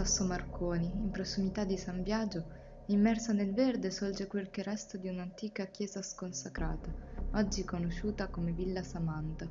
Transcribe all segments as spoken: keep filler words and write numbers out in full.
Sasso Marconi, in prossimità di San Biagio, immersa nel verde, sorge quel che resta di un'antica chiesa sconsacrata, oggi conosciuta come Villa Samantha.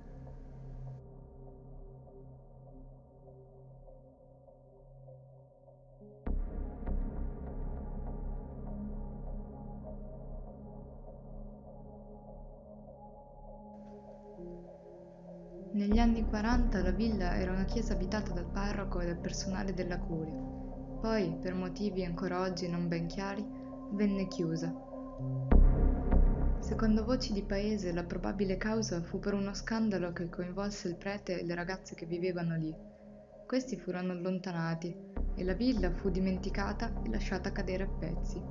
Negli anni quaranta la villa era una chiesa abitata dal parroco e dal personale della curia. Poi, per motivi ancora oggi non ben chiari, venne chiusa. Secondo voci di paese, la probabile causa fu per uno scandalo che coinvolse il prete e le ragazze che vivevano lì. Questi furono allontanati e la villa fu dimenticata e lasciata cadere a pezzi.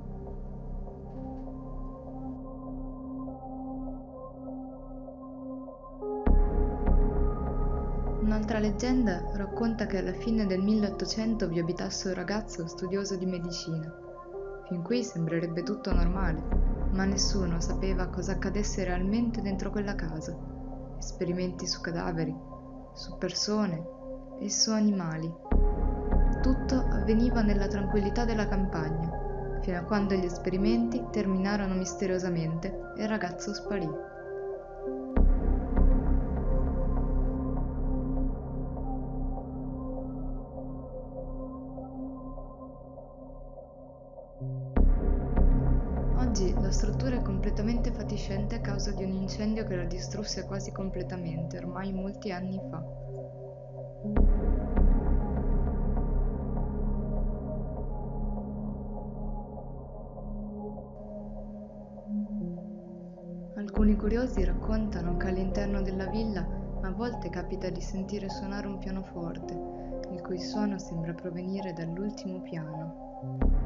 Un'altra leggenda racconta che alla fine del milleottocento vi abitasse un ragazzo studioso di medicina. Fin qui sembrerebbe tutto normale, ma nessuno sapeva cosa accadesse realmente dentro quella casa. Esperimenti su cadaveri, su persone e su animali. Tutto avveniva nella tranquillità della campagna, fino a quando gli esperimenti terminarono misteriosamente e il ragazzo sparì. Oggi la struttura è completamente fatiscente a causa di un incendio che la distrusse quasi completamente, ormai molti anni fa. Alcuni curiosi raccontano che all'interno della villa a volte capita di sentire suonare un pianoforte, il cui suono sembra provenire dall'ultimo piano.